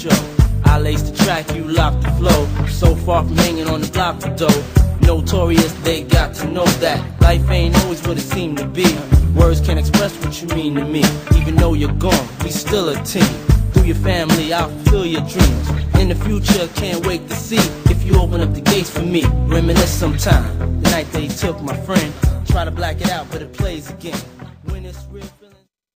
show. I lace the track, you lock the flow. So far from hanging on the block for dough. Notorious, they got to know that life ain't always what it seemed to be. Words can't express what you mean to me. Even though you're gone, we still a team. Through your family, I'll fulfill your dreams. In the future, can't wait to see if you open up the gates for me. Reminisce sometime. The night they took my friend. Try to black it out, but it plays again. When it's real.